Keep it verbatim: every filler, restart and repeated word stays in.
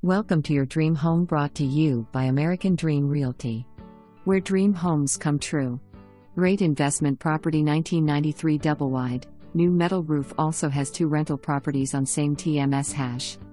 Welcome to your dream home, brought to you by American Dream Realty, where dream homes come true. Great investment property, nineteen ninety-three double wide, new metal roof, also has two rental properties on same T M S hash.